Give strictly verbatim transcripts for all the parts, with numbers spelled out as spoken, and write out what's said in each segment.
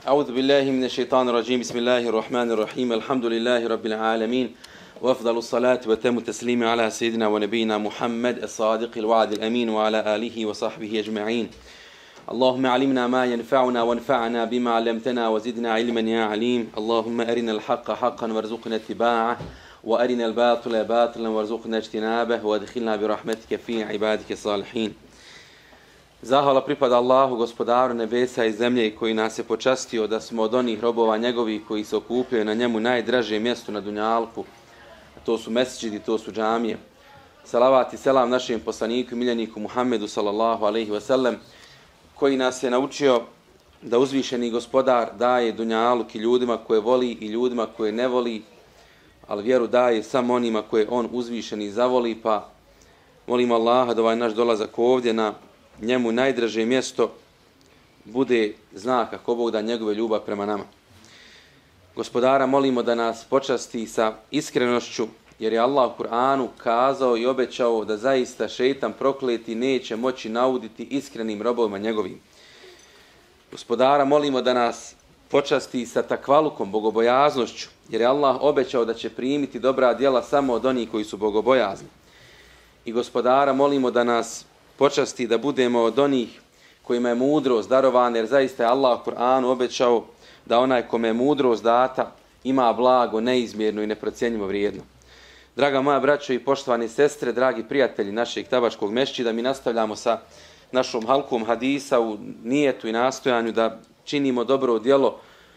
أعوذ بالله من الشيطان الرجيم بسم الله الرحمن الرحيم الحمد لله رب العالمين وأفضل الصلاة وتم التسليم على سيدنا ونبينا محمد الصادق الوعد الأمين وعلى آله وصحبه أجمعين اللهم علمنا ما ينفعنا وانفعنا بما علمتنا وزدنا علما يا عليم اللهم أرنا الحق حقا وارزقنا اتباعه وأرنا الباطل باطلا وارزقنا اجتنابه وادخلنا برحمتك في عبادك الصالحين. Zahvala pripada Allahu, gospodaru nebesa i zemlje, koji nas je počastio da smo od onih robova njegovih koji se okupljaju na njemu najdraže mjesto na dunjalku, a to su mesdžidi, to su džamije. Salavat i selam našem poslaniku i miljeniku Muhammedu sallallahu alejhi ve sellem, koji nas je naučio da uzvišeni gospodar daje dunjaluk i ljudima koje voli i ljudima koje ne voli, ali vjeru daje samo onima koje on uzvišeni zavoli, pa molim Allaha da ovaj naš dolazak ovdje na njemu najdraže mjesto bude znak, ako Bog da, njegove ljubav prema nama. Gospodara molimo da nas počasti sa iskrenošću, jer je Allah u Kur'anu kazao i obećao da zaista šejtan prokleti neće moći nauditi iskrenim robovima njegovim. Gospodara molimo da nas počasti sa takvalukom, bogobojaznošću, jer je Allah obećao da će primiti dobra djela samo od onih koji su bogobojazni. I gospodara molimo da nas počasti da budemo od onih kojima je mudrost darovana, jer zaista je Allah u Kur'anu obećao da onaj kome je mudrost data ima blago neizmjerno i neprocjenjivo vrijedno. Draga moja braćo i poštovane sestre, dragi prijatelji našeg Tabačkog mešćida, mi nastavljamo sa našom halkom hadisa u nijetu i nastojanju da činimo dobro djelo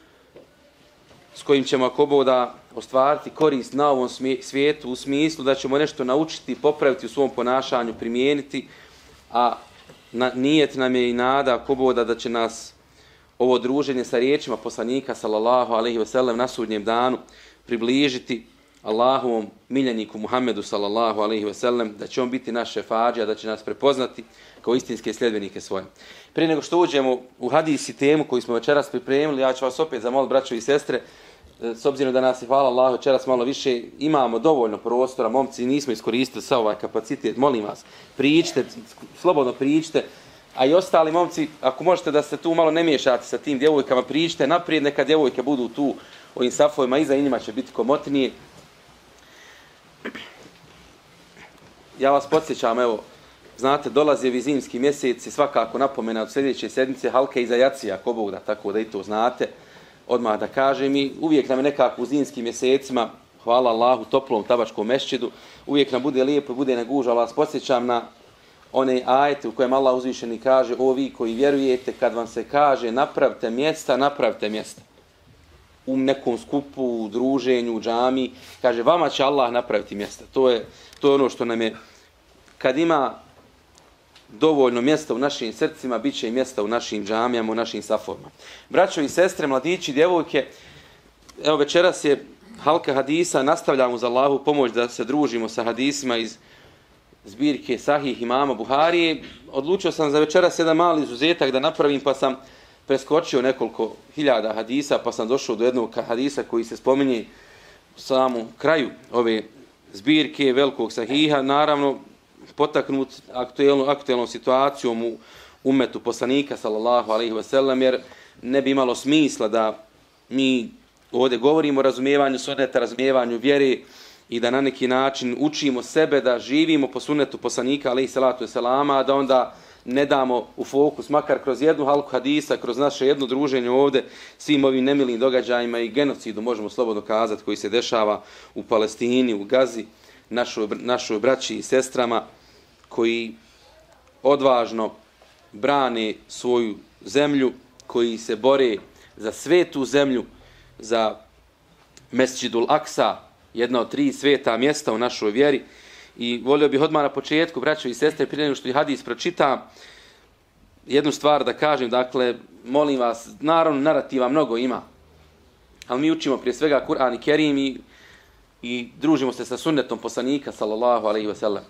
s kojim ćemo, ako Bog da, ostvariti korist na ovom svijetu, u smislu da ćemo nešto naučiti, popraviti u svom ponašanju, primijeniti, a na, nijet nam je i nada, ako Bog da, da će nas ovo druženje sa riječima poslanika sallallahu alejhi ve sellem na sudnjem danu približiti Allahovom miljeniku Muhammedu sallallahu alejhi ve sellem, da će on biti naš šefadžija, da će nas prepoznati kao istinske sljedbenike svoje. Prije nego što uđemo u hadis i temu koju smo večeras pripremili, ja ću vas opet zamoliti, braćo i sestre, s obzirom da nas je, hvala Allahu, večeras malo više, imamo dovoljno prostora, momci, nismo iskoristili sa ovaj kapacitet, molim vas, priđite, slobodno priđite, a i ostali momci, ako možete da se tu malo ne miješate sa tim djevojkama, priđite naprijed, neka djevojke budu tu u ovim safovima, iza njima će biti komotnije. Ja vas podsjećam, evo, znate, dolaze ovi zimski mjeseci, svakako napomena od sljedeće sedmice halke iza jacija, ako Bog da, tako da i to znate, odmah da kažem. I uvijek nam je nekako u zimskim mjesecima, hvala Allahu, toplom Tabačkom mešćidu, uvijek nam bude lijepo, bude neguža, ali vas podsjećam na one ajete u kojem Allah uzvišeni kaže: o vi koji vjerujete, kad vam se kaže napravite mjesta, napravite mjesta. U nekom skupu, u druženju, u džami, kaže vama će Allah napraviti mjesta. To je, to je ono što nam je, kad ima dovoljno mjesta u našim srcima, bit će i mjesta u našim džamijama, u našim safovima. Braćo i sestre, mladići, djevojke, evo večeras je halka hadisa, nastavljamo za Allahu pomoć da se družimo sa hadisima iz zbirke Sahih imama Buharije. Odlučio sam za večeras jedan mali izuzetak da napravim, pa sam preskočio nekoliko hiljada hadisa, pa sam došao do jednog hadisa koji se spominje u samom kraju ove zbirke velikog Sahiha, naravno potaknut aktuelnom, aktuelnom situacijom u umetu poslanika sallallahu alejhi ve sellem, jer ne bi imalo smisla da mi ovdje govorimo o razumijevanju sunneta, razumijevanju vjere i da na neki način učimo sebe da živimo po sunnetu poslanika alejhi salatu vesselama, a da onda ne damo u fokus, makar kroz jednu halku hadisa, kroz naše jedno druženje ovdje, svim ovim nemilim događajima i genocidu, možemo slobodno kazati, koji se dešava u Palestini, u Gazi, našoj, našoj braći i sestrama, koji odvažno brane svoju zemlju, koji se bore za svetu zemlju, za Mesdžidul Aksa, jedna od tri sveta mjesta u našoj vjeri. I volio bih odmah na početku, braćo i sestre, prije nego što i hadis pročitam, jednu stvar da kažem. Dakle, molim vas, naravno narativa mnogo ima, ali mi učimo prije svega Kur'an i Kerim i, i družimo se sa sunnetom poslanika sallallahu alejhi ve sellem.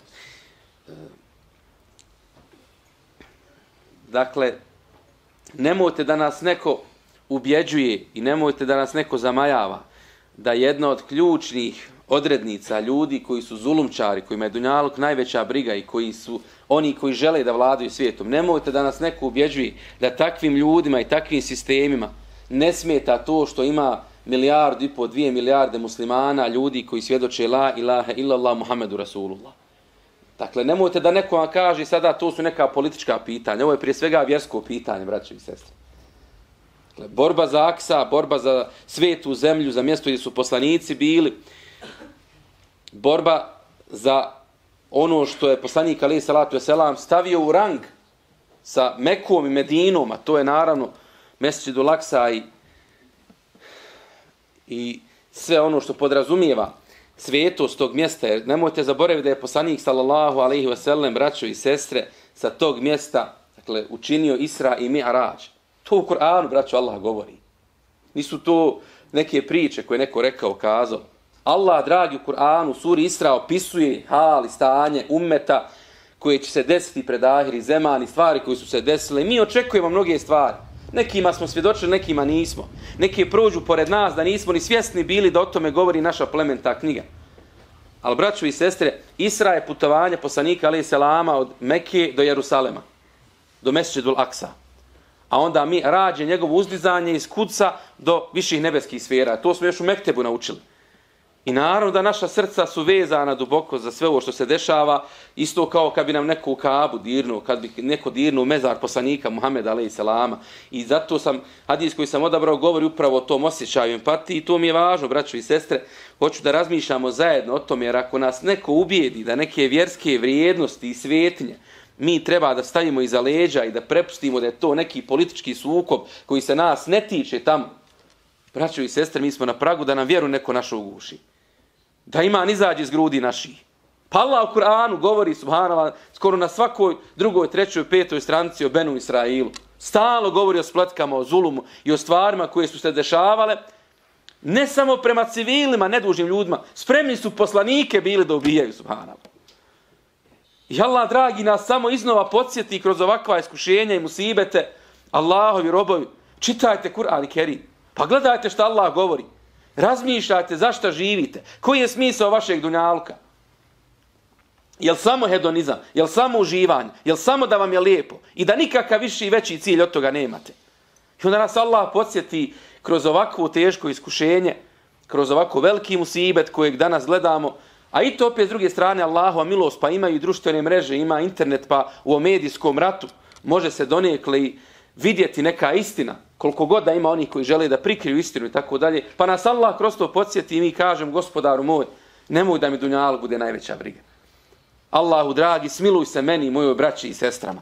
Dakle, nemojte da nas neko ubjeđuje i nemojte da nas neko zamajava da jedna od ključnih odrednica ljudi koji su zulumčari, kojima je dunjaluk najveća briga i koji su oni koji žele da vladaju svijetom, nemojte da nas neko ubjeđuje da takvim ljudima i takvim sistemima ne smeta to što ima milijardu i po, dvije milijarde muslimana, ljudi koji svjedoče la ilaha illallah Muhammedu Rasulullah. Dakle, nemojte da neko vam kaže sada to su neka politička pitanja. Ovo je prije svega vjersko pitanje, braće i sestre. Dakle, borba za Aksa, borba za svetu zemlju, za mjesto gdje su poslanici bili, borba za ono što je poslanik alejhi salatu vesselam stavio u rang sa Mekom i Medinom, a to je naravno Mesdžidul Aksa i, i sve ono što podrazumijeva svetost tog mjesta. Jer nemojte zaboraviti da je poslanik sallallahu alejhi ve sellem, braćo i sestre, sa tog mjesta, dakle, učinio Isra i Mi'rađ. To u Kur'anu, braćo, Allah govori. Nisu to neke priče koje neko rekao, kazao. Allah, dragi, u Kur'anu, u suri Isra opisuje hal i stanje ummeta koje će se desiti pred ahir i zeman i stvari koje su se desile. I mi očekujemo mnoge stvari. Nekima smo svjedočili, nekima nismo. Neki prođu pored nas da nismo ni svjesni bili da o tome govori naša plemenita knjiga. Ali, braćo i sestre, Isra je putovanje poslanika alejhi selama od Mekke do Jerusalema, do Mesdžidul Aksa. A onda mi rađe njegovo uzdizanje iz Kudsa do viših nebeskih sfera. To smo još u Mektebu naučili. I naravno da naša srca su vezana duboko za sve ovo što se dešava, isto kao kad bi nam neko u Kabu dirnuo, kad bi neko dirnuo mezar poslanika Muhameda alejhi selama. I zato sam, hadis koji sam odabrao, govori upravo o tom osjećaju empatiji i to mi je važno, braćo i sestre. Hoću da razmišljamo zajedno o tome, jer ako nas neko ubijedi da neke vjerske vrijednosti i svetinje mi treba da stavimo iza leđa i da prepustimo da je to neki politički sukob koji se nas ne tiče tamo, braćo i sestre, mi smo na pragu da nam vjeru neko našo uguši. Da iman izađe iz grudi naših. Pa Allah u Kur'anu govori, subhanallah, skoro na svakoj drugoj, trećoj, petoj stranici o Benu Israilu. Stalno govori o spletkama, o zulumu i o stvarima koje su se dešavale. Ne samo prema civilima, nedužnim ljudima. Spremni su poslanike bili da ubijaju, subhanallah. I Allah, dragi, nas samo iznova podsjeti kroz ovakva iskušenja i musibete. Allahovi robovi, čitajte Kur'an i Kerim. Pa gledajte što Allah govori. Razmišljajte zašto živite. Koji je smisao vašeg dunjalka? Jel samo hedonizam? Jel samo uživanje? Jel samo da vam je lijepo? I da nikakav viši i veći cilj od toga nemate? I onda nas Allah podsjeti kroz ovakvo teško iskušenje, kroz ovako veliki musibet kojeg danas gledamo, a i to opet s druge strane Allahova milost, pa imaju društvene mreže, ima internet, pa u medijskom ratu može se donekle vidjeti neka istina, koliko god da ima onih koji žele da prikriju istinu i tako dalje, pa nas Allah kroz to podsjeti i mi kažem, gospodaru moj, nemoj da mi dunjaluk bude najveća briga. Allahu dragi, smiluj se meni i mojoj braći i sestrama.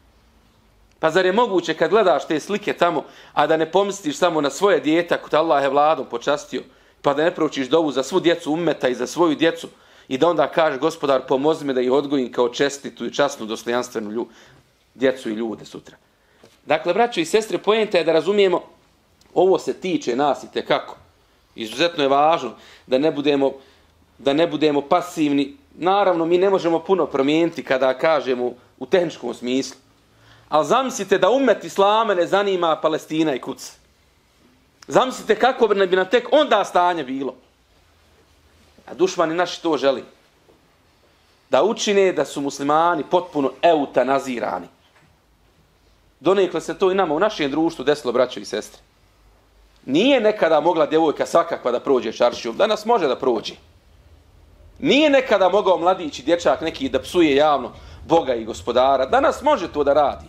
Pa zar je moguće kad gledaš te slike tamo, a da ne pomisliš samo na svoje dijete, ako te Allah je vladom počastio, pa da ne proučiš dovu za svu djecu ummeta i za svoju djecu i da onda kažeš, gospodar, pomozi me da ih odgojim kao čestitu i časnu, dostojanstvenu lju, djecu i ljude sutra. Dakle, braćo i sestre, poenta je da razumijemo, ovo se tiče nas i tekako. Izuzetno je važno da ne budemo, da ne budemo pasivni. Naravno, mi ne možemo puno promijeniti kada kažemo u tehničkom smislu. Ali zamislite da ummet islama ne zanima Palestina i Kuc. Zamislite kako bi nam tek onda stanje bilo. A dušmani naši to želi. Da učine da su muslimani potpuno eutanazirani. Donekle se to i nama u našem društvu desilo, braćo i sestre. Nije nekada mogla djevojka svakakva da prođe čaršijom. Danas može da prođe. Nije nekada mogao mladić i dječak neki da psuje javno Boga i gospodara. Danas može to da radi.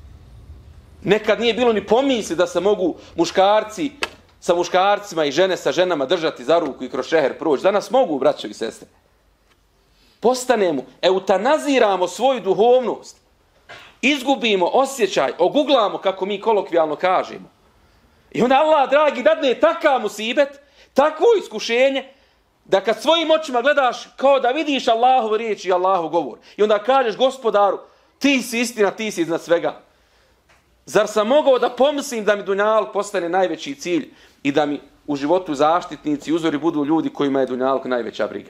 Nekad nije bilo ni pomisli da se mogu muškarci sa muškarcima i žene sa ženama držati za ruku i kroz šeher proći. Danas mogu, braćo i sestre. Postanemo, eutanaziramo svoju duhovnost. Izgubimo osjećaj, oguglamo, kako mi kolokvijalno kažemo. I onda Allah, dragi, dadne takav musibet, takvo iskušenje, da kad svojim očima gledaš kao da vidiš Allahove riječi i Allahov govor. I onda kažeš, gospodaru, ti si istina, ti si iznad svega. Zar sam mogao da pomislim da mi dunjaluk postane najveći cilj i da mi u životu zaštitnici, uzori budu ljudi kojima je dunjaluk najveća briga.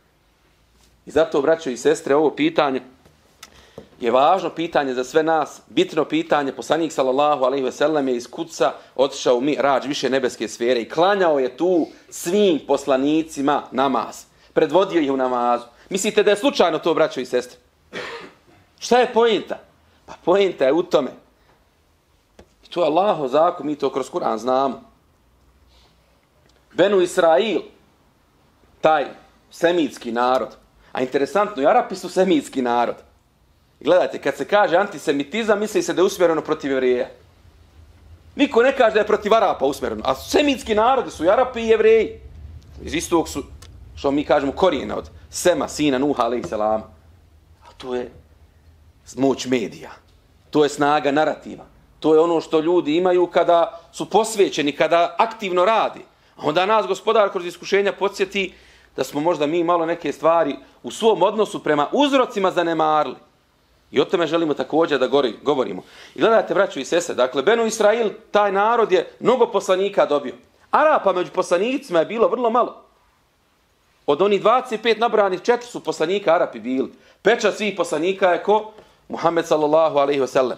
I zato, braćo i sestre, ovo pitanje je važno pitanje za sve nas, bitno pitanje. Poslanik sallallahu alejhi ve sellem je iz Kudsa otišao u Mi'rađ, više nebeske sfere, i klanjao je tu svim poslanicima namaz. Predvodio ih u namazu. Mislite da je slučajno to, braćo i sestre? Šta je poenta? Pa poenta je u tome. To je Allahov zakon, mi to kroz Kur'an znamo. Benu Israil, taj semitski narod. A interesantno, i Arapi su semitski narod. Gledajte, kad se kaže antisemitizam, misli se da je usmjereno protiv Jevreja. Niko ne kaže da je protiv Arapa usmjereno. A semitski narodi su i Arapi i Jevreji. Iz istog su, što mi kažemo, korijena od Sema, sina Nuha, alejhi selam. A to je moć medija. To je snaga narativa. To je ono što ljudi imaju kada su posvećeni, kada aktivno radi. A onda nas gospodar kroz iskušenja podsjeti da smo možda mi malo neke stvari u svom odnosu prema uzrocima zanemarili. I o tome želimo također da gori, govorimo. I gledajte, braćo i sestre, dakle, Benu Israil, taj narod je mnogo poslanika dobio. Arapa među poslanicima je bilo vrlo malo. Od onih dvadeset pet nabranih, četiri su poslanika Arapi bili. Pečat svih poslanika je ko? Muhammed sallallahu alejhi ve sellem.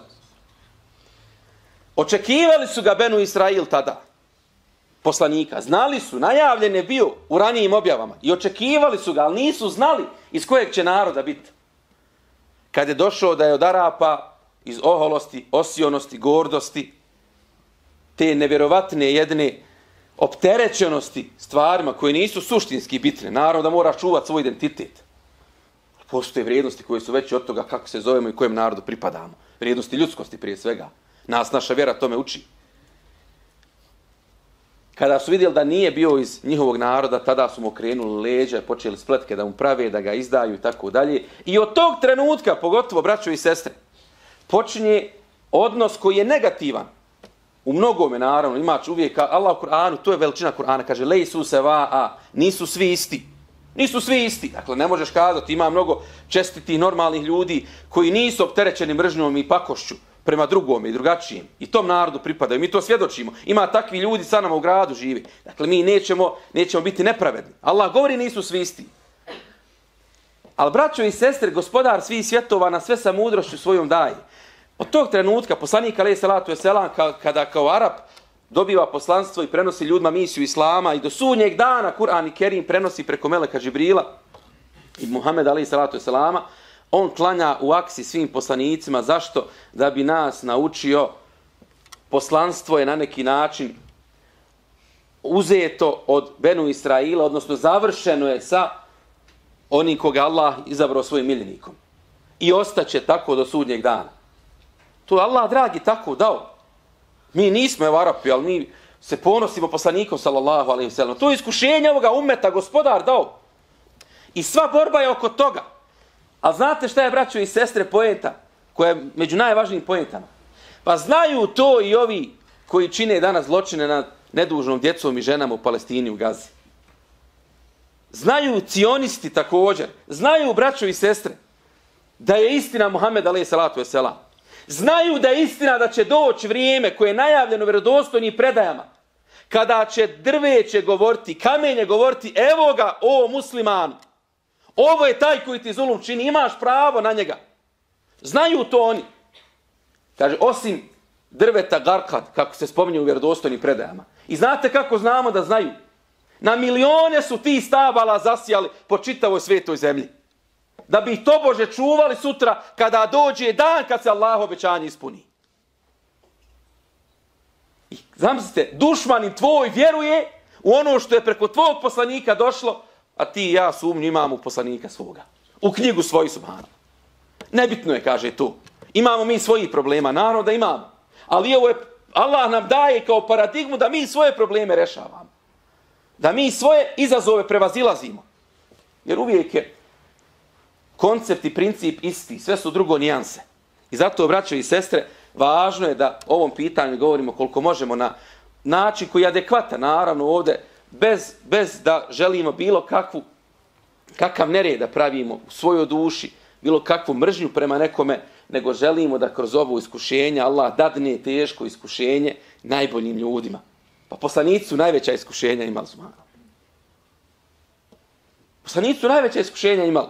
Očekivali su ga Benu Israil tada. Poslanika. Znali su, najavljen je bio u ranijim objavama. I očekivali su ga, ali nisu znali iz kojeg će naroda biti. Kad je došao da je od Arapa iz oholosti, osionosti, gordosti, te nevjerovatne jedne opterećenosti stvarima koje nisu suštinski bitne. Naravno da mora čuvati svoj identitet. Postoje vrijednosti koje su veće od toga kako se zovemo i kojem narodu pripadamo. Vrijednosti ljudskosti prije svega. Nas naša vjera tome uči. Kada su vidjeli da nije bio iz njihovog naroda, tada su mu okrenuli leđa, počeli spletke da mu prave, da ga izdaju i tako dalje. I od tog trenutka, pogotovo braćo i sestre, počinje odnos koji je negativan. U mnogome, naravno, imač uvijek, Allah u Kur'anu, to je veličina Kur'ana, kaže, lejsu se va, a, nisu svi isti. Nisu svi isti. Dakle, ne možeš kazati, ima mnogo čestitih, normalnih ljudi koji nisu opterećeni mržnjom i pakošću prema drugome i drugačijem. I tom narodu pripadaju. Mi to svjedočimo. Ima takvi ljudi sa nama u gradu živi. Dakle, mi nećemo, nećemo biti nepravedni. Allah govori nisu svi isti. Ali, braćo i sestre, gospodar svih svjetova na sve sa mudrošću svojom daje. Od tog trenutka, poslanik alejhi selatu vesselam, kada kao Arap dobiva poslanstvo i prenosi ljudima misiju Islama i do sudnjeg dana Kur'an i Kerim prenosi preko meleka Džibrila i Muhammed alejhi salatu vesselama, on klanja u aksi svim poslanicima. Zašto? Da bi nas naučio, poslanstvo je na neki način uzeto od Benu Israila, odnosno završeno je sa onim koga Allah izabrao svojim miljenikom. I ostaće tako do sudnjeg dana. To je Allah, dragi, tako dao. Mi nismo evo Arapi, ali mi se ponosimo poslanikom sallallahu alejhi ve sellem. To je iskušenje ovoga ummeta gospodar dao. I sva borba je oko toga. A znate šta je, braćo i sestre, poenta koja je među najvažnijim poentama? Pa znaju to i ovi koji čine danas zločine nad nedužnom djecom i ženama u Palestini, u Gazi. Znaju cionisti također. Znaju, braćo i sestre, da je istina Muhammed alejhi salatu vesselam. Znaju da je istina da će doći vrijeme koje je najavljeno u vjerodostojnim predajama, kada će drveće govoriti, kamenje govoriti, evo ga, o musliman, ovo je taj koji ti zulum čini, imaš pravo na njega. Znaju to oni. Kaže, osim drveta garkad, kako se spominje u vjerodostojnim predajama. I znate kako znamo da znaju? Na milione su ti stabala zasijali po čitavoj svetoj zemlji. Da bi ih tobože čuvali sutra kada dođe dan kad se Allah obećanje ispuni. I zamislite, dušmanin tvoj vjeruje u ono što je preko tvog poslanika došlo, a ti i ja sumnju imamo u poslanika svoga. U knjigu svoju, subhanallah. Nebitno je, kaže tu. Imamo mi svojih problema, naravno da imamo. Ali ovo je, Allah nam daje kao paradigmu da mi svoje probleme rešavamo. Da mi svoje izazove prevazilazimo. Jer uvijek je koncept i princip isti, sve su drugo nijanse. I zato, braćo i sestre, važno je da o ovom pitanju govorimo koliko možemo na način koji je adekvatan, naravno ovdje, bez, bez da želimo bilo kakvu, kakav nered da pravimo u svojoj duši, bilo kakvu mržnju prema nekome, nego želimo da kroz ovo iskušenje Allah dadne teško iskušenje najboljim ljudima. Pa poslanici su najveća iskušenja imali. Poslanici su najveća iskušenja imali.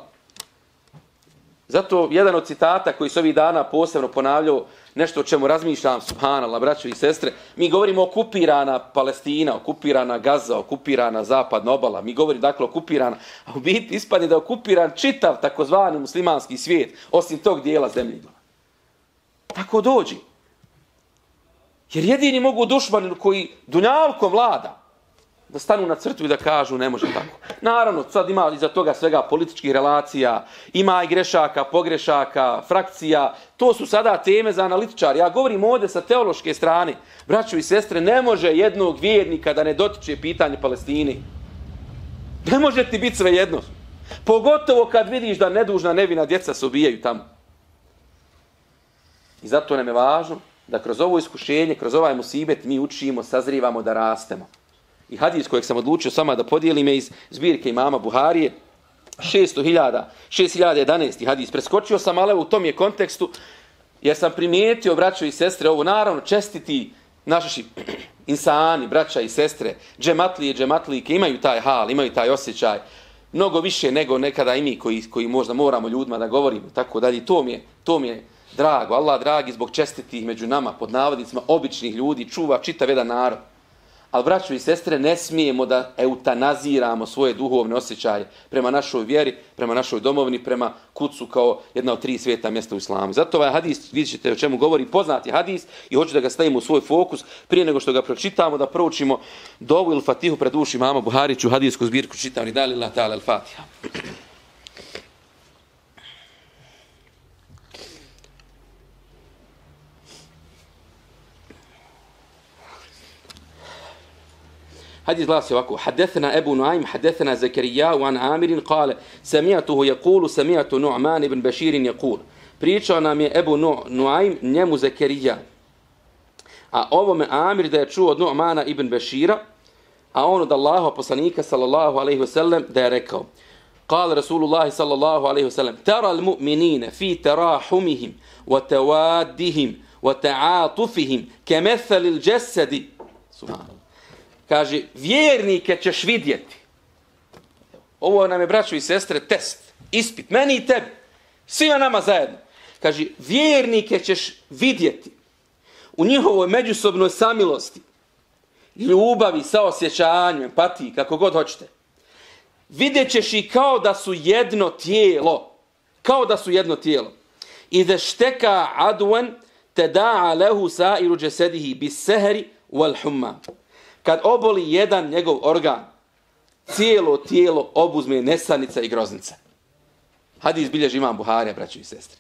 Zato jedan od citata koji se ovih dana posebno ponavljao, nešto o čemu razmišljam, subhanallah, braćo i sestre, mi govorimo okupirana Palestina, okupirana Gaza, okupirana zapadna obala, mi govorimo dakle okupirana, a u biti ispadne da je okupiran čitav takozvani muslimanski svijet, osim tog dijela zemlje. Tako dođi. Jer jedini mogu dušmani koji dunjalkom vlada da stanu na crtu i da kažu ne može tako. Naravno, sad ima iza toga svega političkih relacija, ima i grešaka, pogrešaka, frakcija. To su sada teme za analitičar. Ja govorim ovdje sa teološke strane. Braćo i sestre, ne može jednog vjernika da ne dotiče pitanje Palestine. Ne može ti biti svejedno. Pogotovo kad vidiš da nedužna nevina djeca se ubijaju tamo. I zato nam je važno da kroz ovo iskušenje, kroz ovaj musibet mi učimo, sazrivamo da rastemo. I hadis kojeg sam odlučio sama da podijelim je iz zbirke imama Buharije, šest hiljada jedanaesti hadis. Preskočio sam, ali u tom je kontekstu, jer sam primijetio, braćo i sestre, ovo naravno čestiti naši insani, braća i sestre, džematlije, džematlike, imaju taj hal, imaju taj osjećaj, mnogo više nego nekada i mi koji, koji možda moramo ljudima da govorimo, tako dalje. To mi je, to mi je drago. Allah dragi zbog čestitih među nama, pod navodnicima, običnih ljudi, čuva čitav jedan narod. Ali, braćo i sestre, ne smijemo da eutanaziramo svoje duhovne osjećaje prema našoj vjeri, prema našoj domovini, prema kucu kao jedna od tri svijeta mjesta u islamu. Zato ovaj hadis, vidjet ćete o čemu govori, poznati hadis i hoću da ga stavimo u svoj fokus prije nego što ga pročitamo, da proučimo dovu ili fatihu pred uši imama Buhariću, hadijsku zbirku čitam i dali Allah ta'ala al-Fatiha. حديث glasi ovako: حدثنا أبو نعيم حدثنا زكريا عن عامر قال سمعته يقول سمعت نعمان بن بشير يقول. Pričao nam je Ebu Nuaym, njemu Zakarija. A ovome Amir da je čuo od Nu'mana ibn Bešira, a on od Allaha poslanika sallallahu alejhi ve sellem da je rekao: قال رسول الله صلى الله عليه وسلم ترى المؤمنين في تراحمهم وتوادهم وتعاطفهم كمثل الجسد. سبحان الله. Kaže, vjernike ćeš vidjeti. Ovo nam je, braćo i sestre, test, ispit, meni i tebi, svima nama zajedno. Kaže, vjernike ćeš vidjeti u njihovoj međusobnoj samilosti, ljubavi, saosjećanju, empatiji, kako god hoćete. Vidjet ćeš i kao da su jedno tijelo. Kao da su jedno tijelo. I da šteka adwan te da'a lehu sa'iru džesedihi bis seheri wal humma. Kad oboli jedan njegov organ, cijelo tijelo obuzme nesanica i groznica. Hadis bilježi imam Buharija, braćo i sestre.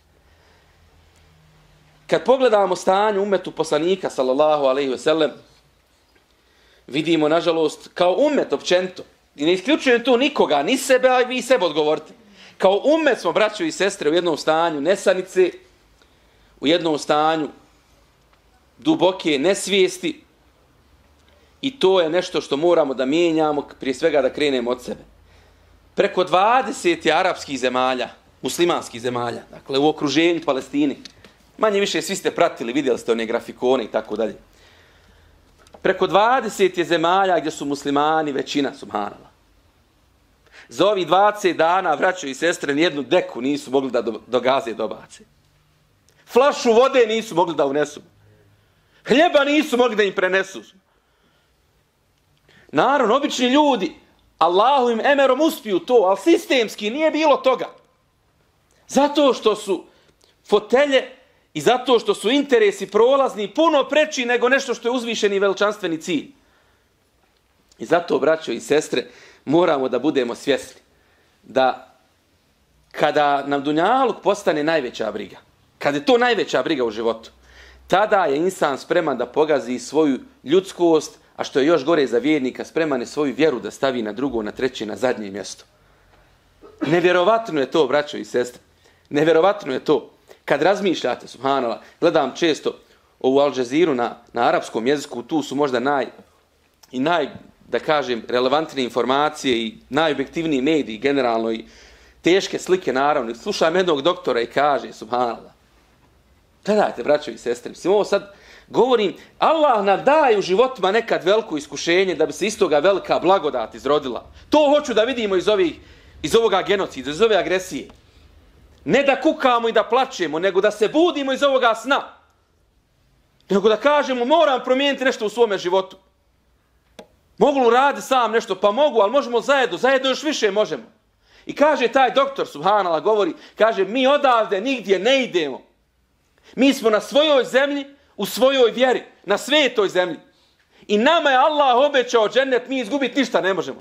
Kad pogledamo stanje umetu poslanika, sallallahu alejhi ve sellem, vidimo, nažalost, kao umet općenito, i ne isključujem tu nikoga, ni sebe, a i vi sebe odgovorite. Kao umet smo, braćo i sestre, u jednom stanju nesanice, u jednom stanju duboke nesvijesti, i to je nešto što moramo da mijenjamo, prije svega da krenemo od sebe. Preko dvadeset arapskih zemalja, muslimanskih zemalja, dakle u okruženju Palestine, manje više svi ste pratili, vidjeli ste one grafikone i tako dalje. Preko dvadeset je zemalja gdje su muslimani većina, subhanallah. Za ovih dvadeset dana, braćo i sestre, nijednu deku nisu mogli da do, do Gaze dobace. Flašu vode nisu mogli da unesu. Hljeba nisu mogli da im prenesu. Naravno, obični ljudi, Allahu im emerom uspiju to, ali sistemski nije bilo toga. Zato što su fotelje i zato što su interesi prolazni puno preči nego nešto što je uzvišeni veličanstveni cilj. I zato, braćo i sestre, moramo da budemo svjesni da kada nam dunjaluk postane najveća briga, kada je to najveća briga u životu, tada je insan spreman da pogazi svoju ljudskost, a što je još gore za vjernika, spreman je svoju vjeru da stavi na drugo, na treće, na zadnje mjesto. Nevjerovatno je to, braćo i sestre. Nevjerovatno je to. Kad razmišljate, subhanallah, gledam često ovu Al Jazeeru na, na arapskom jeziku, tu su možda naj, i naj, da kažem, relevantnije informacije i najobjektivniji mediji generalno i teške slike, naravno. Slušam jednog doktora i kaže, subhanallah, gledajte, braćo i sestre, mislim, ovo sad govorim, Allah nam daje u životima nekad veliko iskušenje da bi se iz toga velika blagodat izrodila. To hoću da vidimo iz, ovih, iz ovoga genocida, iz ove agresije. Ne da kukamo i da plačemo, nego da se budimo iz ovoga sna. Nego da kažemo, moram promijeniti nešto u svome životu. Mogu li raditi sam nešto? Pa mogu, ali možemo zajedno, zajedno još više možemo. I kaže taj doktor, subhanallah, govori, kaže, mi odavde nigdje ne idemo. Mi smo na svojoj zemlji, u svojoj vjeri, na svetoj zemlji. I nama je Allah obećao džennet, mi izgubiti ništa ne možemo.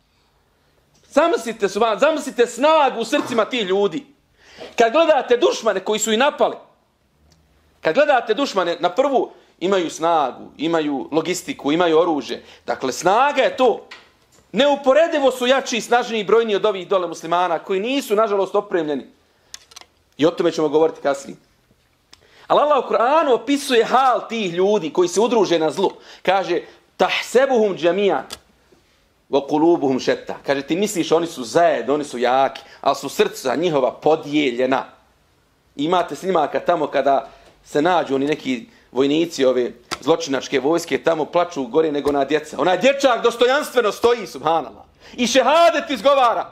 Zamislite, zamislite snagu u srcima tih ljudi. Kad gledate dušmane koji su i napali, kad gledate dušmane, na prvu imaju snagu, imaju logistiku, imaju oružje. Dakle, snaga je to. Neuporedivo su jači i snažniji i brojniji od ovih dole muslimana koji nisu, nažalost, opremljeni. I o tome ćemo govoriti kasnije. Ali Allah u Kur'anu opisuje hal tih ljudi koji se udruže na zlu. Kaže, tahsebuhum džamijan wa kulubuhum šetta. Kaže, ti misliš oni su zajedno, oni su jaki, ali su srca njihova podijeljena. Imate snimaka tamo kada se nađu oni neki vojnici ove zločinačke vojske, tamo plaču gore nego na djeca. Onaj dječak dostojanstveno stoji, subhanallah. I šehadet izgovara.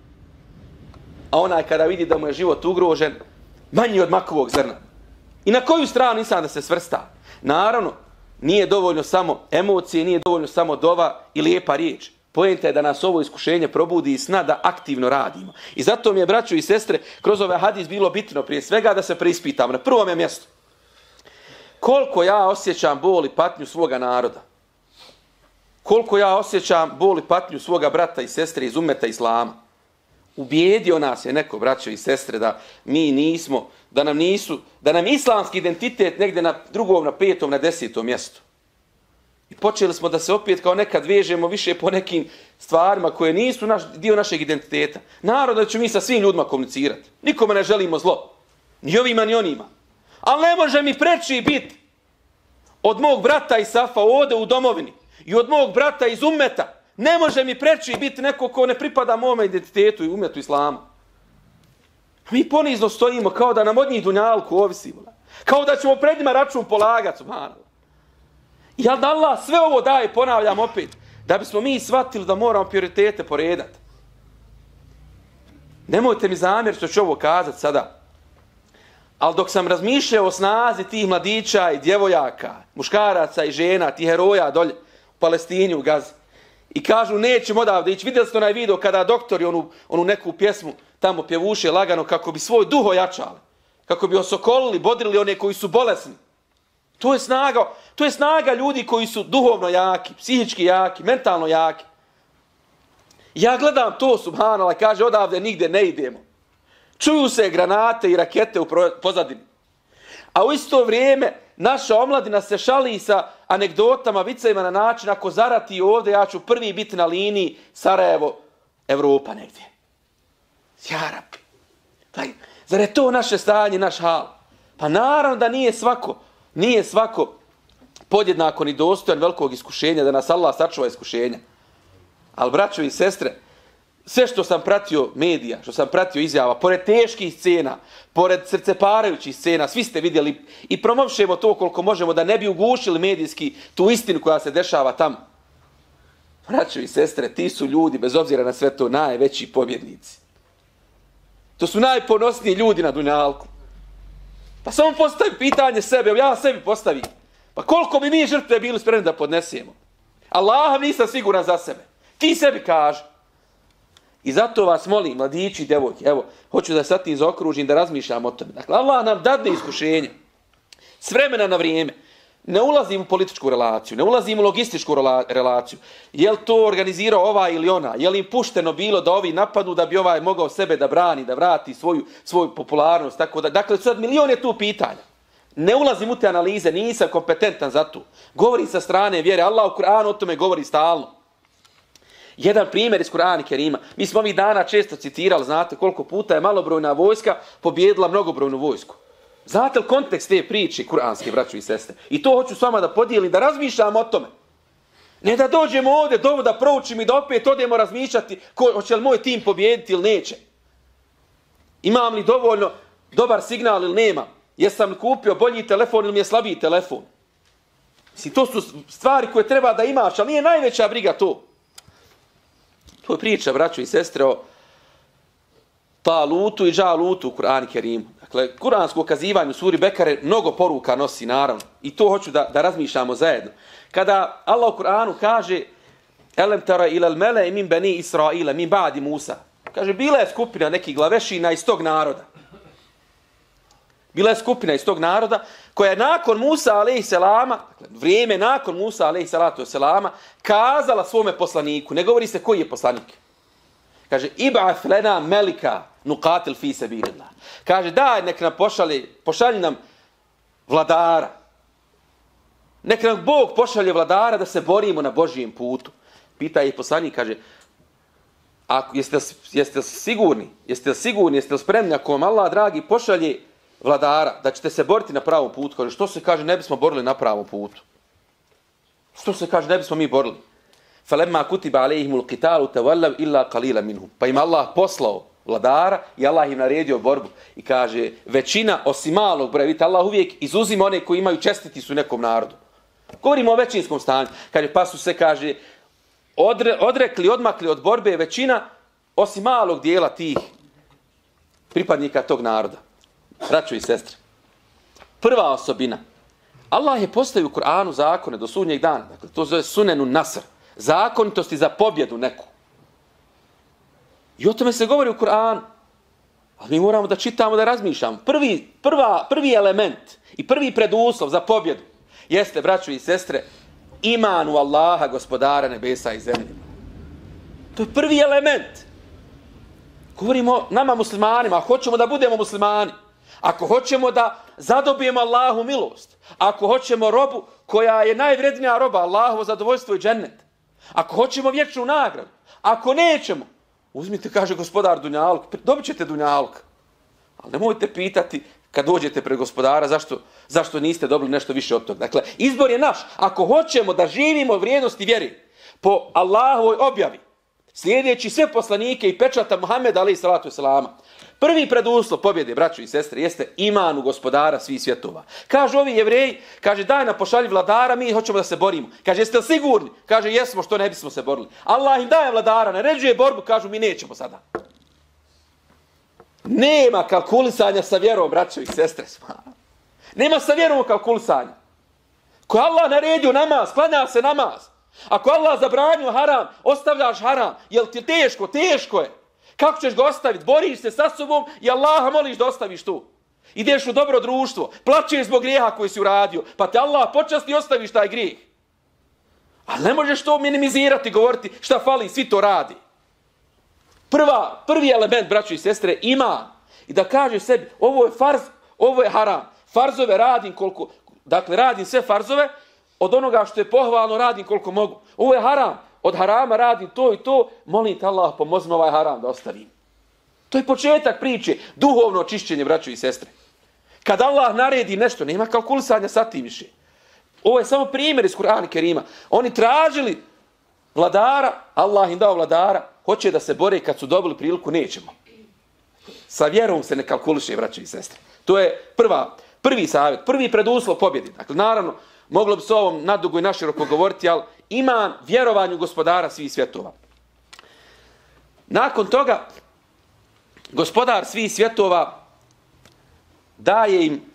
A onaj kada vidi da mu je život ugrožen, manji od makovog zrna. I na koju stranu insan da se svrsta? Naravno, nije dovoljno samo emocije, nije dovoljno samo dova i lijepa riječ. Poenta je da nas ovo iskušenje probudi i sna da aktivno radimo. I zato mi je, braćo i sestre, kroz ovaj hadis bilo bitno prije svega da se preispitamo. Na prvom je mjestu. Koliko ja osjećam bol i patnju svoga naroda? Koliko ja osjećam bol i patnju svoga brata i sestre iz ummeta islama? Ubijedio nas je neko, braćo i sestre, da mi nismo, da nam nisu, da nam islamski identitet negdje na drugom, na petom, na desetom mjestu. I počeli smo da se opet kao nekad vežemo više po nekim stvarima koje nisu naš, dio našeg identiteta. Naravno da ću mi sa svim ljudima komunicirati. Nikome ne želimo zlo. Ni ovima, ni onima. Ali ne može mi preći biti od mog brata iz Safa ovdje u domovini i od mog brata iz ummeta. Ne može mi preći biti neko ko ne pripada mome identitetu i ummetu islama. Mi ponizno stojimo kao da nam od njih dunjalku ovisimo. Kao da ćemo pred njima račun polagati. I da Allah sve ovo daje, ponavljam opet, da bismo mi shvatili da moramo prioritete poredati. Nemojte mi zamjeriti što ću ovo kazati sada. Ali dok sam razmišljao o snazi tih mladića i djevojaka, muškaraca i žena, tih heroja dolje u Palestini, u Gazi, i kažu nećemo odavde ići. Vidjeli ste onaj video kada doktori onu, onu neku pjesmu tamo pjevuše lagano kako bi svoj duh ojačali. Kako bi osokolili, bodrili one koji su bolesni. To je snaga, to je snaga ljudi koji su duhovno jaki, psihički jaki, mentalno jaki. Ja gledam to, subhanallah, kaže odavde nigde ne idemo. Čuju se granate i rakete u pozadini. A u isto vrijeme naša omladina se šali sa anegdotama, vicajima na način ako zarati ovdje, ja ću prvi biti na liniji Sarajevo, Evropa negdje. Jarabi. Zar je to naše stanje, naš hal? Pa naravno da nije svako, nije svako podjednako ni dostojan velikog iskušenja, da nas Allah sačuva iskušenja. Ali braćo i sestre, sve što sam pratio medija, što sam pratio izjava, pored teških scena, pored srceparajućih scena, svi ste vidjeli i promovšemo to koliko možemo da ne bi ugušili medijski tu istinu koja se dešava tamo. Braćo i sestre, ti su ljudi, bez obzira na sve to, najveći pobjednici. To su najponosniji ljudi na dunjalku. Pa samo postavi pitanje sebe, ja sebi postavim. Pa koliko bi mi žrtve bili spremni da podnesemo? Allah nisam siguran za sebe. Ti sebi kaži. I zato vas molim, mladići i djevojke, evo, hoću da sad tim zaokružim, da razmišljam o tome. Dakle, Allah nam dadne iskušenje. S vremena na vrijeme. Ne ulazim u političku relaciju, ne ulazim u logističku relaciju. Je li to organizirao ova ili ona? Je li im pušteno bilo da ovi napadu da bi ovaj mogao sebe da brani, da vrati svoju, svoju popularnost? Tako da, dakle, sad milion je tu pitanja. Ne ulazim u te analize, nisam kompetentan za to. Govorim sa strane vjere. Allah u Kur'anu o tome govori stalno. Jedan primjer iz Kur'ana Kerima. Mi smo ovih dana često citirali, znate koliko puta je malobrojna vojska pobjedila mnogobrojnu vojsku. Znate li kontekst te priče kuranske, braćo i sestre? I to hoću s vama da podijelim, da razmišljam o tome. Ne da dođemo ovdje, dovo da proučim i da opet odemo razmišljati ko, hoće li moj tim pobijediti ili neće. Imam li dovoljno dobar signal ili nema? Jesam li kupio bolji telefon ili mi je slabiji telefon? Mislim, to su stvari koje treba da imaš, ali nije najveća briga to. To je priča, braćo i sestre, o Talutu i Džalutu u Kur'anu Kerimu. Dakle, kuransko ukazivanje u suri Bekare mnogo poruka nosi, naravno. I to hoću da, da razmišljamo zajedno. Kada Allah u Kur'anu kaže Elem tara ilal mele min bani Israila, min ba'di Musa. Kaže, bila je skupina nekih glavešina iz tog naroda. Bila je skupina iz tog naroda koja je nakon Musa alejselama, dakle vrijeme nakon Musa alejselama, kazala svome poslaniku, ne govori se koji je poslanik. Kaže, ib'ath lana melika nuqatil fi sabilillah. Kaže, daj, nek nam pošalje, pošalji nam vladara. Nek nam Bog pošalje vladara da se borimo na Božijem putu. Pita ih poslanik, kaže, ako, jeste, jeste sigurni, jeste sigurni, jeste spremni, ako vam Allah, dragi, pošalje vladara, da ćete se boriti na pravom putu. Kaže, što se kaže, ne bismo borili na pravom putu? Što se kaže, ne bismo mi borili? فَلَمَّا كُتِبَ عَلَيْهِمُ الْقِتَالُ تَوَلَّوْا إِلَّا قَلِيلًا مِنْهُمْ. Pa im Allah poslao vladara i Allah im naredio borbu. I kaže, većina, osim malog broja, vidite, Allah uvijek izuzima one koji imaju čestiti su nekom narodu. Govorimo o većinskom stanju. Kaže, pa su se, kaže, odre, odrekli, odmakli od borbe većina, osim malog dijela tih pripadnika tog naroda. Braćo i sestre, prva osobina. Allah je postavio u Kur'anu zakone do sudnjeg dana. Dakle, to zove sunenu nasr. Zakonitosti za pobjedu neku. I o tome se govori u Kur'anu. Ali mi moramo da čitamo, da razmišljamo. Prvi, prva, prvi element i prvi preduslov za pobjedu jeste, braćo i sestre, iman u Allaha, gospodara nebesa i zemlje. To je prvi element. Govorimo nama muslimanima, ako hoćemo da budemo muslimani, ako hoćemo da zadobijemo Allahu milost, ako hoćemo robu koja je najvrednija roba, Allahovo zadovoljstvo i džennet, ako hoćemo vječnu nagradu, ako nećemo, uzmite, kaže gospodar, dunjaluk, dobit ćete dunjaluk. Ali nemojte pitati kad dođete pred gospodara zašto, zašto niste dobili nešto više od toga. Dakle, izbor je naš. Ako hoćemo da živimo vrijednosti vjeri po Allahovoj objavi, slijedeći sve poslanike i pečata Muhammeda alejhi salatu vesselama, prvi preduslov pobjede, braćo i sestre, jeste iman u gospodara svih svjetova. Kažu ovi Jevreji, kaže, daj nam pošalji vladara, mi hoćemo da se borimo. Kaže, jeste li sigurni? Kaže, jesmo, što ne bismo se borili. Allah im daje vladara, naređuje borbu, kažu, mi nećemo sada. Nema kalkulisanja sa vjerom, braćo i sestre. Nema sa vjerom kalkulisanja. Ko Allah naredio namaz, klanja se namaz. Ako Allah zabranio haram, ostavljaš haram. Jel ti teško? Teško je. Kako ćeš ga ostaviti? Boriš se sa sobom i Allaha moliš da ostaviš tu. Ideš u dobro društvo, plačeš zbog grijeha koji si uradio, pa te Allah počasti i ostaviš taj grijeh. Ali ne možeš to minimizirati, govoriti šta fali, svi to radi. Prva, prvi element, braćo i sestre, iman. I da kažeš sebi, ovo je farz, ovo je haram. Farzove radim koliko, dakle radim sve farzove, od onoga što je pohvalno radim koliko mogu. Ovo je haram, od harama radim to i to, molim te Allah, pomozi me ovaj haram da ostavim. To je početak priče, duhovno očišćenje, braćo i sestre. Kad Allah naredi nešto, nema kalkulisanja sa tim više. Ovo je samo primjer iz Kur'ana Kerima. Oni tražili vladara, Allah im dao vladara, hoće da se bore, kad su dobili priliku, nećemo. Sa vjerom se ne kalkuliše, braćo i sestre. To je prva, prvi savjet, prvi preduslov pobjedi. Dakle, naravno, moglo bi se o ovom nadugo i naširoko govoriti, ali iman vjerovanju gospodara svih svjetova. Nakon toga, gospodar svih svjetova daje im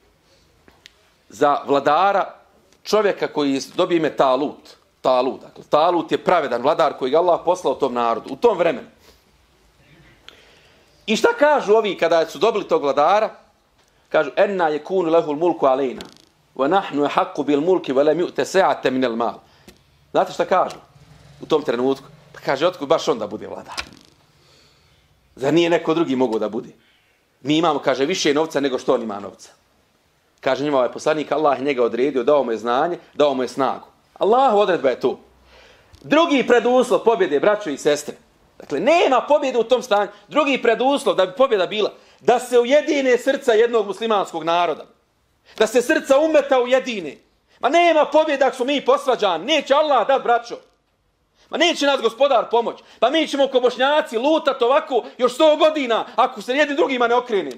za vladara čovjeka koji dobije ime Talut. Talut, dakle, Talut je pravedan vladar koji ga Allah poslao tom narodu, u tom vremenu. I šta kažu ovi kada su dobili tog vladara? Kažu, enna je kunu lehul mulku alejna, wa nahnu je haqqu bil mulki, wa lem ju'te se'ate minel mal. Znate šta kažu u tom trenutku? Pa kaže, otkud baš on da bude vladar? Zar nije neko drugi mogu da bude? Mi imamo, kaže, više novca nego što on ima novca. Kaže njima ovaj poslanik, Allah njega odredio, dao mu je znanje, dao mu je snagu. Allahu odredba je tu. Drugi preduslov pobjede, braćo i sestre. Dakle, nema pobjede u tom stanju. Drugi preduslov da bi pobjeda bila, da se ujedine srca jednog muslimanskog naroda. Da se srca umeta ujedine. Ma nema pobjeda ako smo mi posvađani. Neće Allah dat, braćo. Ma neće nas gospodar pomoć. Pa mi ćemo ko Bošnjaci lutat ovako još sto godina ako se jednim drugima ne okrenemo.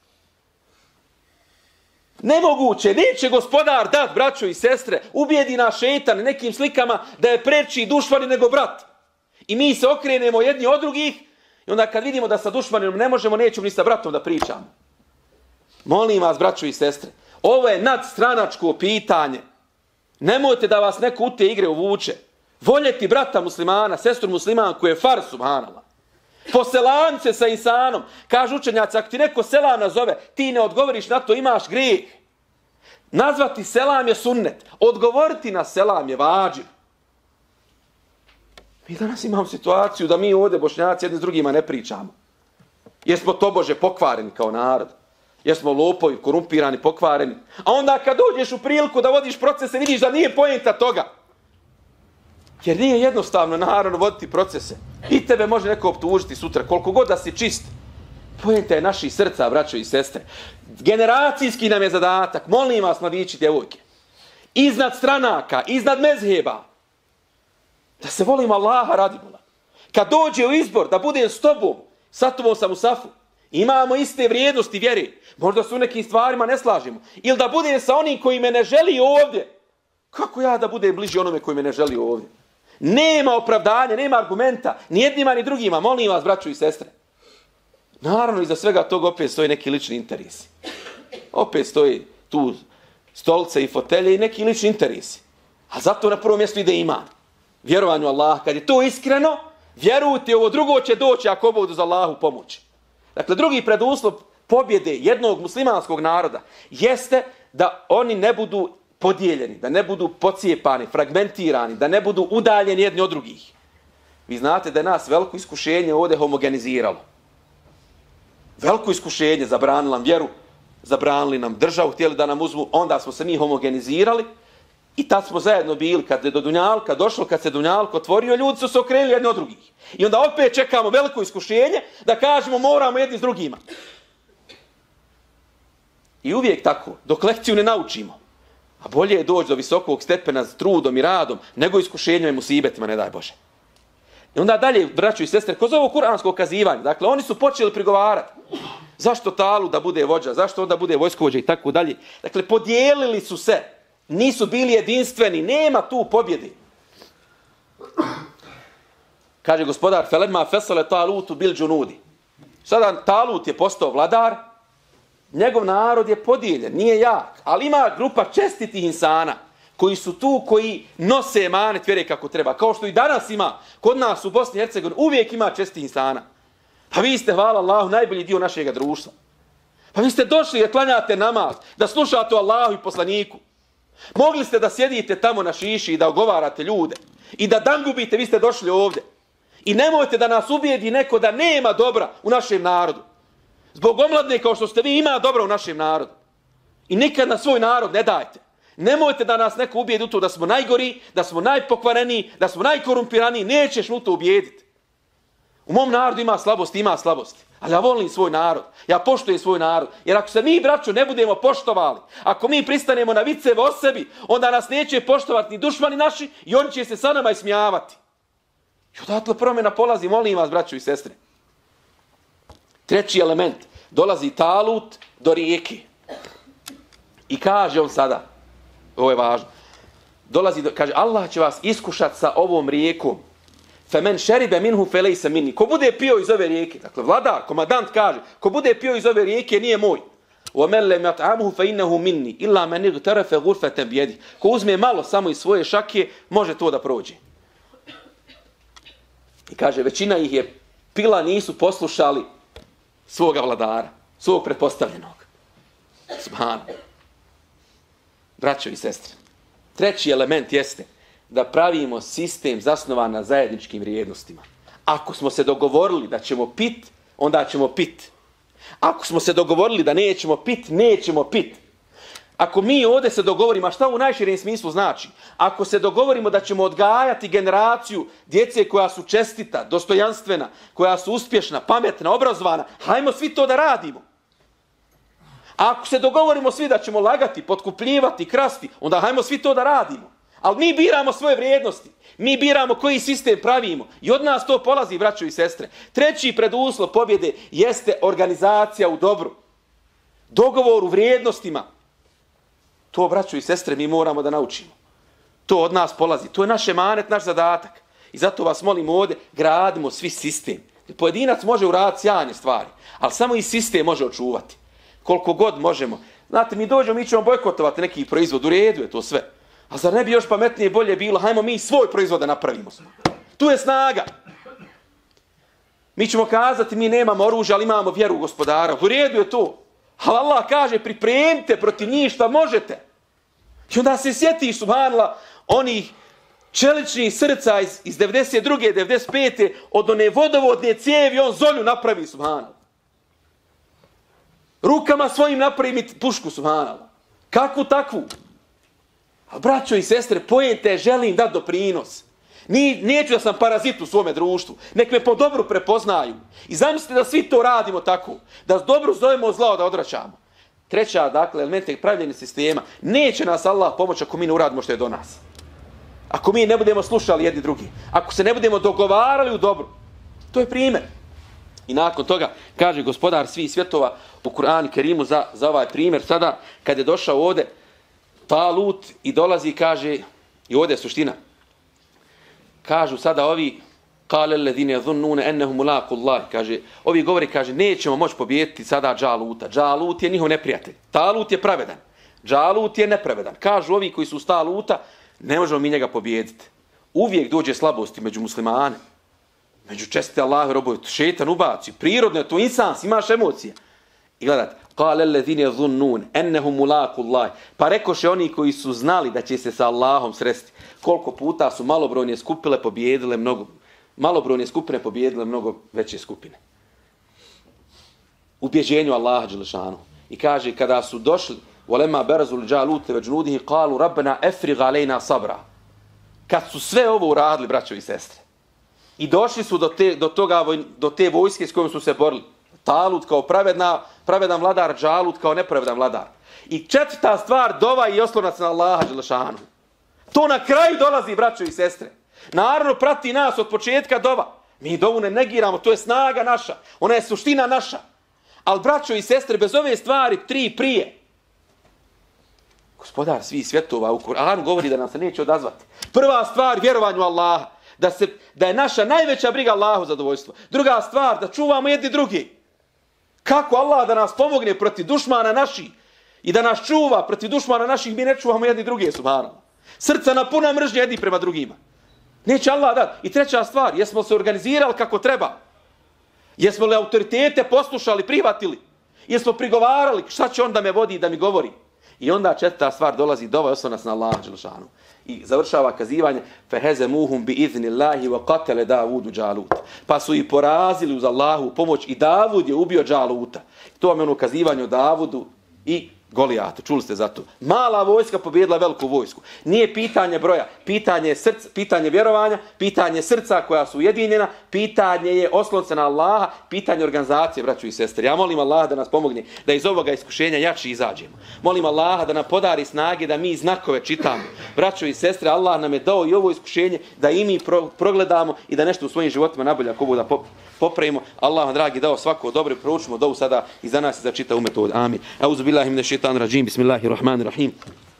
Nemoguće, neće gospodar dat, braćo i sestre, ubijedi nas šeitan nekim slikama da je preči dušmani nego brat. I mi se okrenemo jedni od drugih i onda kad vidimo da sa dušmanom ne možemo, nećemo ni sa bratom da pričamo. Molim vas, braćo i sestre, ovo je nadstranačko pitanje. Nemojte da vas neko u te igre uvuče. Voljeti brata muslimana, sestru muslimanku je far, subhanallah. Poselam se sa insanom. Kažu učenjaci, ako ti neko selam nazove, ti ne odgovoriš na to, imaš grijeh. Nazvati selam je sunnet. Odgovoriti na selam je vađib. Mi danas imamo situaciju da mi ovdje Bošnjaci jedni s drugima ne pričamo. Jer smo tobože pokvareni kao narod. Jer smo lopovi, korumpirani, pokvareni. A onda kad dođeš u priliku da vodiš procese, vidiš da nije poenta toga. Jer nije jednostavno naravno voditi procese. I tebe može neko optužiti sutra, koliko god da si čist. Poenta je naših srca, braćo i sestre. Generacijski nam je zadatak, molim vas, mladići, djevojke. Iznad stranaka, iznad mezheba. Da se volimo Allaha radimo. Kad dođe u izbor, da budem s tobom, sa tobom sam u safu. Imamo iste vrijednosti vjere. Možda se u nekim stvarima ne slažemo. Ili da budem sa onim koji me ne želi ovdje. Kako ja da budem bliži onome koji me ne želi ovdje? Nema opravdanja, nema argumenta. Ni jednima ni drugima. Molim vas, braćo i sestre. Naravno, iza svega toga opet stoji neki lični interesi. Opet stoji tu stolce i fotelje i neki lični interesi. A zato na prvom mjestu ide iman. Vjerovanju Allah. Kad je to iskreno, vjerujte, ovo drugo će doći ako budu za Allahu pomoći. Dakle, drugi preduslov pobjede jednog muslimanskog naroda jeste da oni ne budu podijeljeni, da ne budu pocijepani, fragmentirani, da ne budu udaljeni jedni od drugih. Vi znate da je nas veliko iskušenje ovdje homogeniziralo. Veliko iskušenje, zabranili nam vjeru, zabranili nam državu, htjeli da nam uzmu, onda smo se mi homogenizirali i tad smo zajedno bili, kad je do Dunjalka došlo, kad se Dunjalko otvorio, ljudi su se okrenuli jedni od drugih. I onda opet čekamo veliko iskušenje da kažemo moramo jedni s drugima. I uvijek tako, dok lekciju ne naučimo. A bolje je doći do visokog stepena s trudom i radom, nego iskušenjima i musibetima, ne daj Bože. I onda dalje, braćo i sestre, kroz ovo kuransko kazivanje, dakle, oni su počeli prigovarati. Zašto Talut da bude vođa, zašto onda bude vojskovođa i tako dalje. Dakle, podijelili su se, nisu bili jedinstveni, nema tu pobjede. Kaže gospodar, felemma fesale Talutu bil džunudi. Sada Talut je postao vladar, njegov narod je podijeljen, nije jak, ali ima grupa čestitih insana koji su tu, koji nose emanet vjere kako treba. Kao što i danas ima, kod nas u Bosni i Hercegovini, uvijek ima čestitih insana. Pa vi ste, hvala Allahu, najbolji dio našeg društva. Pa vi ste došli da klanjate namaz, da slušate o Allahu i poslaniku. Mogli ste da sjedite tamo na šiši i da ogovarate ljude. I da dangubite, vi ste došli ovdje. I nemojte da nas ubijedi neko da nema dobra u našem narodu. Zbog omladne kao što ste vi, ima dobra u našem narodu. I nikad na svoj narod ne dajte. Nemojte da nas neko ubijedi u to da smo najgori, da smo najpokvareniji, da smo najkorumpiraniji. Nećeš mu to ubijediti. U mom narodu ima slabosti, ima slabosti. Ali ja volim svoj narod. Ja poštujem svoj narod. Jer ako se mi, braćo, ne budemo poštovali, ako mi pristanemo na viceve o sebi, onda nas neće poštovati ni dušmani naši i oni će se sa nama ismijavati. I odatle promjena polazi, molim vas, braćo i sestre. Treći element. Dolazi Talut do rijeke. I kaže on sada, ovo je važno, dolazi do, kaže, Allah će vas iskušati sa ovom rijekom. Femen šeribe minhu felejse minni. Ko bude pio iz ove rijeke, dakle vladar, komandant kaže, ko bude pio iz ove rijeke nije moj. وَمَنْ لَمْ يَطْعَمْهُ فَإِنَّهُ مِنِّي إِلَّا مَنْ اغْتَرَفَ غُرْفَةً بِيَدِهِ. Ko uzme malo samo iz svoje šake, može to da prođe. I kaže, većina ih je pila, nisu poslušali svoga vladara, svog pretpostavljenog. Subhana. Braćo i sestre, treći element jeste da pravimo sistem zasnovan na zajedničkim vrijednostima. Ako smo se dogovorili da ćemo pit, onda ćemo pit. Ako smo se dogovorili da nećemo pit, nećemo pit. Ako mi ovdje se dogovorimo, a šta u najširem smislu znači? Ako se dogovorimo da ćemo odgajati generaciju djece koja su čestita, dostojanstvena, koja su uspješna, pametna, obrazovana, hajmo svi to da radimo. A ako se dogovorimo svi da ćemo lagati, potkupljivati, krasti, onda hajmo svi to da radimo. Ali mi biramo svoje vrijednosti. Mi biramo koji sistem pravimo. I od nas to polazi, braćo i sestre. Treći preduslov pobjede jeste organizacija u dobru. Dogovor u vrijednostima. To, braćo i sestre, mi moramo da naučimo. To od nas polazi. To je naš emanet, naš zadatak. I zato vas molim ovdje, gradimo svi sistem. Pojedinac može uraditi sjajne stvari, ali samo i sistem može očuvati. Koliko god možemo. Znate, mi dođemo, mi ćemo bojkotovati neki proizvod. U redu je to sve. A zar ne bi još pametnije i bolje bilo, hajmo mi svoj proizvod da napravimo. Tu je snaga. Mi ćemo kazati mi nemamo oružja, ali imamo vjeru u Gospodara. U redu je to. Ali Allah kaže pripremite protiv njih šta možete. I onda se sjetiš, subhanallah, onih čeličnih srca iz, iz devedeset druge. devedeset pete od one vodovodne cijevi on zolju napravi, subhanallah. Rukama svojim napravi pušku, subhanallah. Kakvu takvu? A braćo i sestre, pojente želim dati doprinos. Ni, neću da sam parazit u svome društvu. Nek me po dobru prepoznaju. I zamislite da svi to radimo tako. Da dobro zovemo zlao da odraćamo. Treća, dakle, element pravljenja sistema. Neće nas Allah pomoći ako mi ne uradimo što je do nas. Ako mi ne budemo slušali jedni drugi. Ako se ne budemo dogovarali u dobru. To je primjer. I nakon toga kaže gospodar svih svjetova u Kur'anu Kerimu za, za ovaj primjer. Sada kad je došao ovdje Talut i dolazi i kaže, i ovdje je suština. Kažu sada ovi قال الذين يظنون انهم ملاقو الله, kaže ovi govori, kaže nećemo moći pobijediti sada Džaluta. Džalut je njihov neprijatelj. Talut je pravedan. Džalut je nepravedan. Kažu ovi koji su uz Taluta, ne možemo mi njega pobijediti. Uvijek dođe slabosti među muslimane. Među čestite Allahu robovi, šejtan ubaci. Prirodno je to, insan, imaš emocije. I gledajte, قال الذين يظنون انهم ملاقو الله, pa rekoše oni koji su znali da će se sa Allahom sresti. Koliko puta su malobrojne skupine pobijedile mnogo malobrojne skupine pobijedile mnogo veće skupine. U bježenju Allaha dželešanu. I kaže kada su došli ولما برزوا الجالوت وجنوده قالوا ربنا افرغ علينا صبرا. Kad su sve ovo uradili, braćo i sestre, i došli su do te, do toga, do te vojske s kojom su se borili, Talut kao pravedna, pravedan vladar, Džalut kao nepravedan vladar. I četvrta stvar, dova i oslonac na Allaha dželešanu. To na kraju dolazi, braćo i sestre. Naravno, prati nas od početka dova. Mi dovu ne negiramo, to je snaga naša. Ona je suština naša. Ali, braćo i sestre, bez ove stvari, tri prije. Gospodar svih svjetova u Kur'anu govori da nam se neće odazvati. Prva stvar, vjerovanju Allaha. Da, se, da je naša najveća briga Allahu zadovoljstvo. Druga stvar, da čuvamo jedni drugi. Kako Allah da nas pomogne protiv dušmana naših i da nas čuva protiv dušmana naših, mi ne čuvamo jedni druge, subhanallah. Srca na puna mržnje jedni prema drugima. Neće Allah dati. I treća stvar, jesmo se organizirali kako treba? Jesmo li autoritete poslušali, prihvatili? Jesmo prigovarali, šta će on da me vodi i da mi govori? I onda četvrta stvar dolazi, dova oslonac na Allaha dželešanu. I završava kazivanje fehezemuhum bi iznillahi wa qatala Davudu Džalut. Pa su i porazili uz Allahu pomoć i Davud je ubio Džaluta. To vam je ono kazivanje o Davudu i Golijatu, čuli ste za to. Mala vojska pobijedila veliku vojsku. Nije pitanje broja, pitanje srca, pitanje vjerovanja, pitanje srca koja su ujedinjena, pitanje je oslonca na Allaha, pitanje organizacije, braćo i sestre. Ja molim Allaha da nas pomogne da iz ovoga iskušenja jači izađemo. Molim Allaha da nam podari snage da mi znakove čitamo. Braćo i sestre, Allah nam je dao i ovo iskušenje da i mi pro, progledamo i da nešto u svojim životima najbolje ako da pop, popravimo. Allah vam dragi dao svako dobro, proučimo dovu sada i za nas se začita umet ovdje. Amin. Auzu billahi minash šejtanir racim. Bismillahirrahmanirrahim.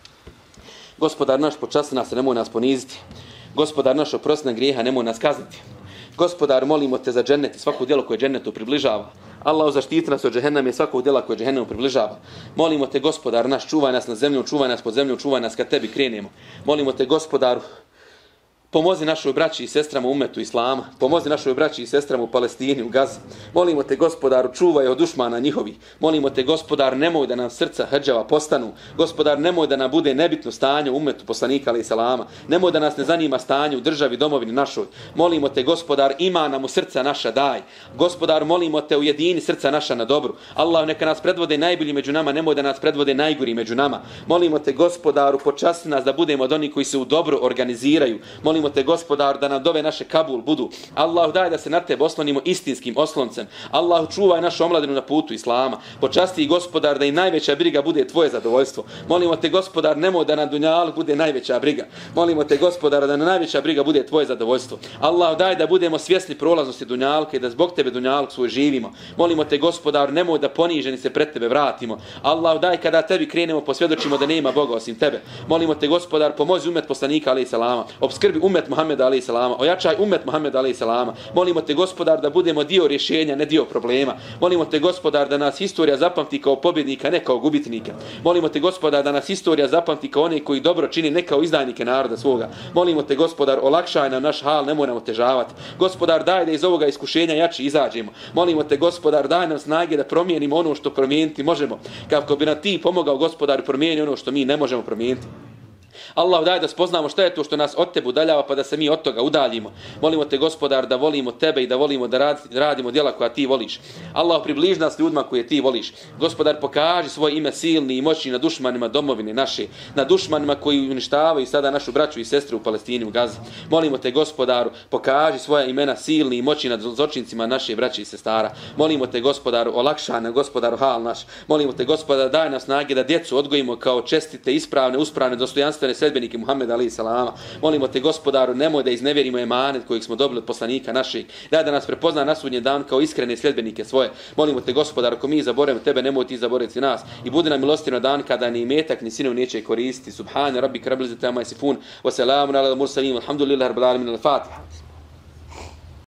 Gospodar naš, počasti nas, nemoj nas poniziti. Gospodar naš, oprosti nam grijeha, nemoj nas kazniti. Gospodar, molimo te za džennet i svako djelo koje džennetu približava. Allah zaštiti nas od džehennema i svakog djela koje džehennemu približava. Molimo te, Gospodar naš, čuvaj nas na zemlju, čuvaj nas pod zemlju, čuvaj nas kad tebi krenemo. Molimo te, Gospodaru, pomozi našoj braći i sestrama u umetu Islama. Pomozi našoj braći i sestrama u Palestini, u Gazi. Molimo te, Gospodaru, čuvaj od dušmana njihovih. Molimo te, Gospodar, nemoj da nam srca hrđava postanu. Gospodar, nemoj da nam bude nebitno stanje u umetu poslanika alejhi selama. Nemoj da nas ne zanima stanje u državi, domovini našoj. Molimo te, Gospodar, ima nam u srca naša daj. Gospodar, molimo te, ujedini srca naša na dobru. Allah, neka nas predvode najbolji među nama, nemoj da nas predvode najgori među nama. Molimo te, Gospodaru, počasti nas da budemo od onih koji se u dobro organiziraju. Molimo te, Gospodar, da nam dove naše Kabul budu. Allah, daj da se na tebe oslonimo istinskim osloncem. Allah, čuvaj našu omladinu na putu Islama. Počasti, Gospodar, da i najveća briga bude tvoje zadovoljstvo. Molimo te, Gospodar, nemoj da na dunjalku bude najveća briga. Molimo te, Gospodar, da na najveća briga bude tvoje zadovoljstvo. Allah, daj da budemo svjesni prolaznosti dunjalka i da zbog tebe dunjalku svoj živimo. Molimo te, Gospodar, nemoj da poniženi se pred tebe vratimo. Allah, daj kada tebi krenemo posvjedočimo da nema Boga osim tebe. Molimo te, Gospodar, pomozi umet poslanika alejhi selama. Obskrbi ummet Muhammeda alejhi selama, ojačaj ummet Muhammeda alejhi selama. Molimo te gospodar da budemo dio rješenja, ne dio problema. Molimo te gospodar da nas historija zapamti kao pobjednika, ne kao gubitnika. Molimo te gospodar da nas historija zapamti kao one koji dobro čini, ne kao izdajnike naroda svoga. Molimo te gospodar, olakšaj nam naš hal, ne moramo težavati. Gospodar, daj da iz ovoga iskušenja jači izađemo. Molimo te gospodar, daj nam snage da promijenimo ono što promijeniti možemo. Kako bi nam ti pomogao gospodar promijeni ono što mi ne možemo promijeniti. Allah daj da spoznamo šta je to što nas od tebe udaljava pa da se mi od toga udaljimo. Molimo te gospodar da volimo tebe i da volimo da rad, radimo djela koja ti voliš. Allah približi nas ljudima koje ti voliš. Gospodar pokaži svoje ime silni i moćni na dušmanima domovine naše, na dušmanima koji uništavaju sada našu braću i sestre u Palestini u Gazi. Molimo te gospodaru, pokaži svoja imena silni i moćni nad zločincima naše braće i sestara. Molimo te gospodaru, olakšaj nam gospodaru hal naš. Molimo te gospodar, daj nam snage da djecu odgojimo kao čestite, ispravne, uspravne, dostojanstvene sledbenike Muhammeda alejhi selama. Molimo te gospodaru, nemoj da iznevjerimo emanet kojeg smo dobili od poslanika našeg. Daj da nas prepozna na sudnji dan kao iskrene sledbenike svoje. Molimo te gospodaru, ako mi zaboravimo tebe, nemoj ti zaboraviti nas. I budi nam milostiv na dan kada ni imetak ni sinovi neće koristiti. Subhane rabbika rabbil izzati amma yasifun wa salamun alal mursalin walhamdulillahi rabbil alamin. Al-Fatiha.